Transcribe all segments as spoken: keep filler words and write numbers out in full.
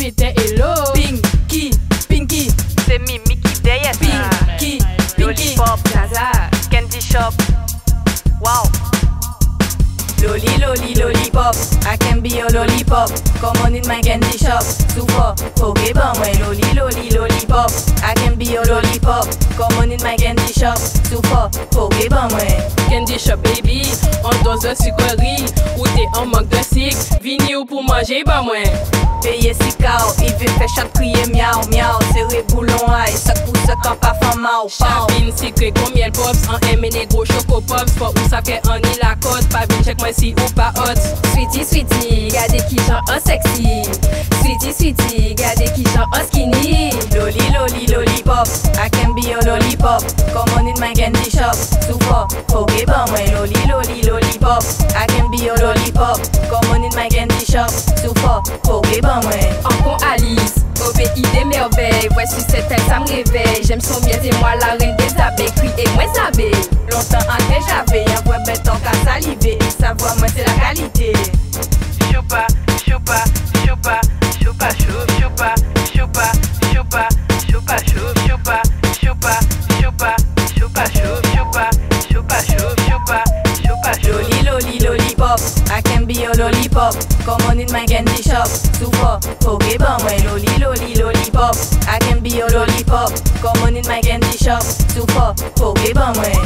pétais hello. Pinky, Pinky, c'est Mimi qui derrière ça. Pinky, Pinky, Lollipop, Zaza. Candy Shop. Wow. Loli, loli, lollipop. I can be your lollipop. Come on in my candy shop. Super, okay, bon, ouais. Loli, loli, lollipop. I can be your lollipop. Come on in my candy shop. Super, okay, bon, ouais. Candy Shop baby, on dose de sucrerie. Ou t'es en manque de sucre, vini ou pour manger, bah moi. Payé si cao, il veut faire chat crier miaou, miaou. Serré boulon aïe, ça pousse quand pas femme mao, pao. Chapine secret comme miel pops, en M et gros choco pops. Pas où ça fait en île la côte, pas vine check moi si ou pas hot. Sweetie, sweetie, gardez qui genre en sexy. Sweetie, sweetie, gardez qui genre en skinny. Loli, loli, lollipop. I can be your lollipop. Come on in my candy shop. Super, okay, bon, ouais. Loli, loli, lollipop. I can be your lollipop. Come on in my candy shop. Super, okay, bon, ouais. Encore Alice, au pays des merveilles. Voici cette elle, ça me réveille. J'aime son miel et moi la reine des abeilles. Crie et moi abeilles. Longtemps en déjà veille, un vrai bête en qu'à saliver. Savoir moi c'est la qualité. Choupa, choupa, choupa, choupa, chou, choupa, choupa, choupa, choupa, chou, choupa, choupa, choupa, choupa, chou, choupa, choupa, chou, choupa, choupa, chou. Loli, loli, lollipop. I can be your lollipop. Come on in my candy shop. Super, okay, bon, ouais. Loli, loli, lollipop. I can be your lollipop. Come on in my candy shop. Super, okay, bon, ouais.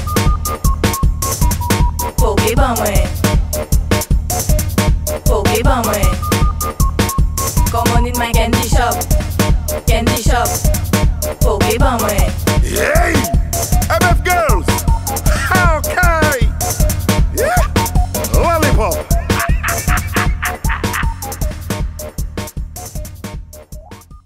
Okay, bon, ouais. Okay, bon, ouais. Come on in my candy shop. Candy shop. Okay, bon, ouais. Hey! M F Girl!